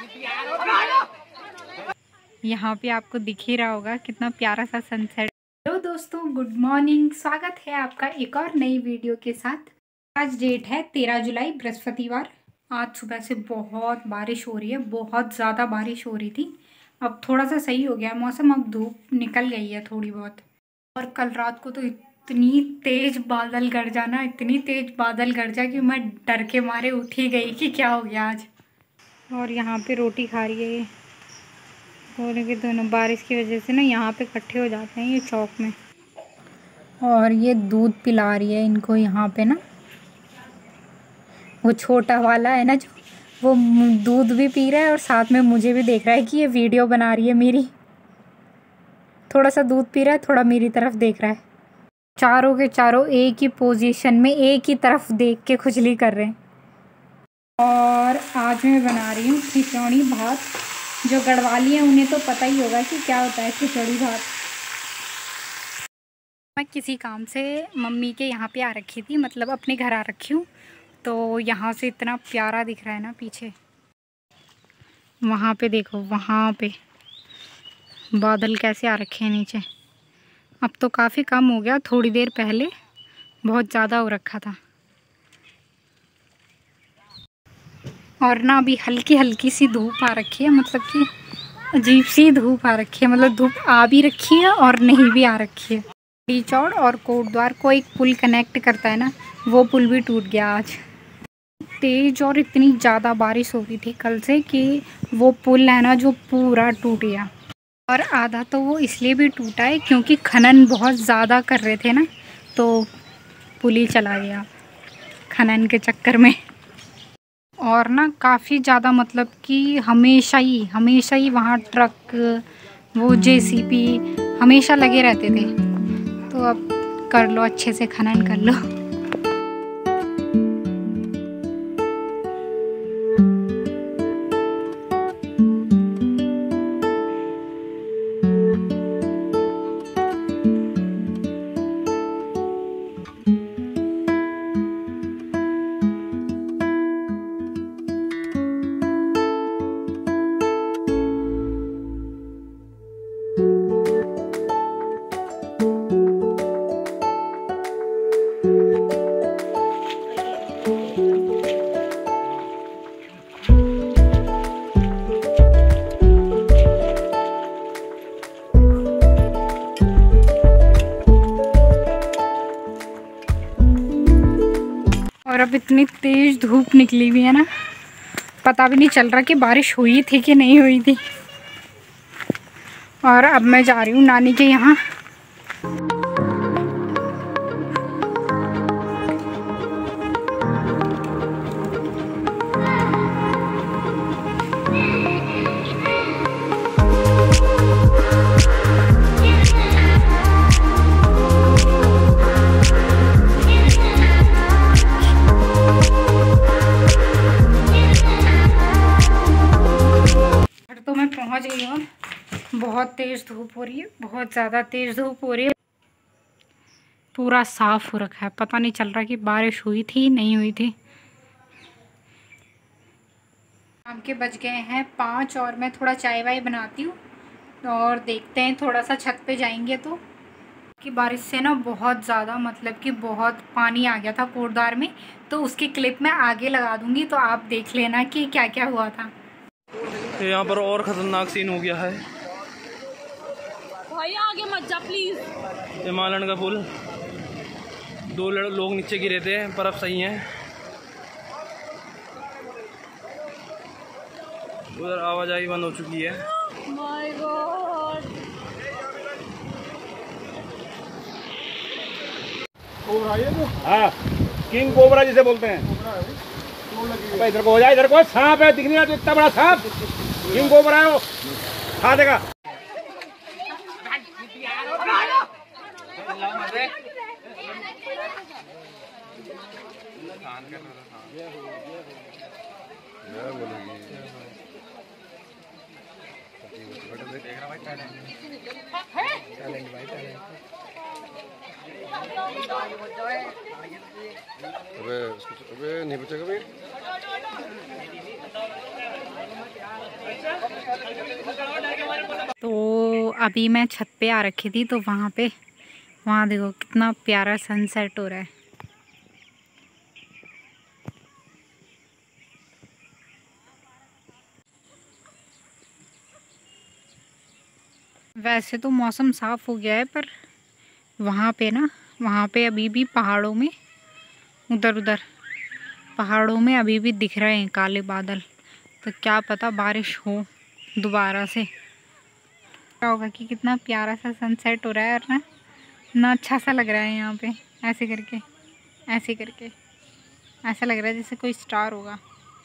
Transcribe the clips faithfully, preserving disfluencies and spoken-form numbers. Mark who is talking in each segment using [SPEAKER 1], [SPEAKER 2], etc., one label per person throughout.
[SPEAKER 1] यहाँ पे आपको दिख ही रहा होगा कितना प्यारा सा सनसेट। हेलो दोस्तों, गुड मॉर्निंग। स्वागत है आपका एक और नई वीडियो के साथ। आज डेट है तेरह जुलाई, बृहस्पतिवार। आज सुबह से बहुत बारिश हो रही है, बहुत ज़्यादा बारिश हो रही थी। अब थोड़ा सा सही हो गया मौसम, अब धूप निकल गई है थोड़ी बहुत। और कल रात को तो इतनी तेज बादल गरजा ना, इतनी तेज बादल गरजा कि मैं डर के मारे उठ ही गई कि क्या हो गया आज। और यहाँ पे रोटी खा रही है दोनों के दोनों। बारिश की वजह से ना यहाँ पे इकट्ठे हो जाते हैं ये चौक में। और ये दूध पिला रही है इनको यहाँ पे ना। वो छोटा वाला है ना जो, वो दूध भी पी रहा है और साथ में मुझे भी देख रहा है कि ये वीडियो बना रही है मेरी। थोड़ा सा दूध पी रहा है, थोड़ा मेरी तरफ देख रहा है। चारों के चारों एक ही पोजीशन में एक ही तरफ देख के खुजली कर रहे हैं। और आज मैं बना रही हूँ खिचड़ी भात। जो गढ़वाली हैं उन्हें तो पता ही होगा कि क्या होता है खिचड़ी भात। मैं किसी काम से मम्मी के यहाँ पे आ रखी थी, मतलब अपने घर आ रखी हूँ। तो यहाँ से इतना प्यारा दिख रहा है ना पीछे। वहाँ पे देखो, वहाँ पे बादल कैसे आ रखे हैं नीचे। अब तो काफ़ी कम हो गया, थोड़ी देर पहले बहुत ज़्यादा हो रखा था। और ना अभी हल्की हल्की सी धूप आ रखी है, मतलब कि अजीब सी धूप आ रखी है। मतलब धूप आ भी रखी है और नहीं भी आ रखी है। डी चौड़ और कोटद्वार को एक पुल कनेक्ट करता है ना, वो पुल भी टूट गया आज। तेज और इतनी ज़्यादा बारिश हो रही थी कल से कि वो पुल है ना जो पूरा टूट गया। और आधा तो वो इसलिए भी टूटा है क्योंकि खनन बहुत ज़्यादा कर रहे थे ना, तो पुल ही चला गया खनन के चक्कर में। और ना काफ़ी ज़्यादा, मतलब कि हमेशा ही हमेशा ही वहाँ ट्रक, वो जेसीबी हमेशा लगे रहते थे। तो अब कर लो, अच्छे से खनन कर लो। और अब इतनी तेज धूप निकली हुई है ना, पता भी नहीं चल रहा कि बारिश हुई थी कि नहीं हुई थी। और अब मैं जा रही हूँ नानी के यहाँ। तो मैं पहुँच गई हूँ। बहुत तेज़ धूप हो रही है, बहुत ज़्यादा तेज़ धूप हो रही है। पूरा साफ़ हो रखा है, पता नहीं चल रहा कि बारिश हुई थी नहीं हुई थी। शाम के बज गए हैं पाँच और मैं थोड़ा चाय वाय बनाती हूँ और देखते हैं, थोड़ा सा छत पे जाएंगे तो। कि बारिश से ना बहुत ज़्यादा, मतलब कि बहुत पानी आ गया था कोटद्वार में। तो उसकी क्लिप मैं आगे लगा दूँगी, तो आप देख लेना कि क्या क्या हुआ था।
[SPEAKER 2] यहाँ पर और खतरनाक सीन हो गया है
[SPEAKER 3] भाई, आगे मत जा प्लीज।
[SPEAKER 2] हिमालयन का पुल, दो लोग नीचे गिरे थे पर अब सही हैं। उधर आवाजाही बंद हो चुकी है।
[SPEAKER 3] My God.
[SPEAKER 4] हाँ, किंग कोबरा जिसे बोलते हैं। इधर को हो जाए, इधर को। सांप है, दिख नहीं रहा तो इतना बड़ा सांप। किंग कोबरा है वो, खा देगा। अबे अबे नहीं बचेगा भाई।
[SPEAKER 1] तो अभी मैं छत पे आ रखी थी, तो वहाँ पे वहाँ देखो कितना प्यारा सनसेट हो रहा है। वैसे तो मौसम साफ़ हो गया है, पर वहाँ पे ना वहाँ पे अभी भी पहाड़ों में उधर उधर पहाड़ों में अभी भी दिख रहे हैं काले बादल। तो क्या पता बारिश हो दोबारा से। क्या होगा कि कितना प्यारा सा सनसेट हो रहा है और ना इतना अच्छा सा लग रहा है यहाँ पे। ऐसे करके ऐसे करके ऐसा लग रहा है जैसे कोई स्टार होगा।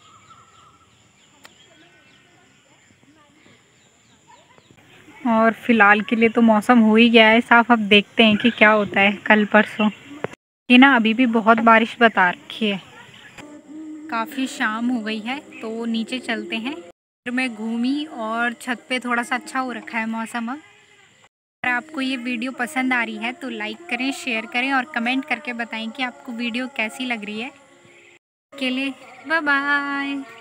[SPEAKER 1] और फिलहाल के लिए तो मौसम हो ही गया है साफ। अब देखते हैं कि क्या होता है कल परसों। ये ना अभी भी बहुत बारिश बता रखी है। काफ़ी शाम हो गई है तो नीचे चलते हैं। फिर मैं घूमी और छत पे थोड़ा सा अच्छा हो रखा है मौसम। अब अगर आपको ये वीडियो पसंद आ रही है तो लाइक करें, शेयर करें और कमेंट करके बताएं कि आपको वीडियो कैसी लग रही है। के लिए बाय बाय।